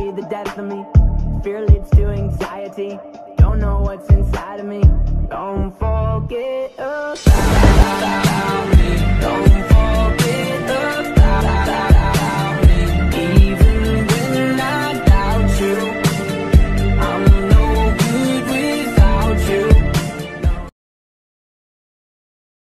be the death of me. Fear leads to anxiety. Don't know what's inside of me. Don't forget about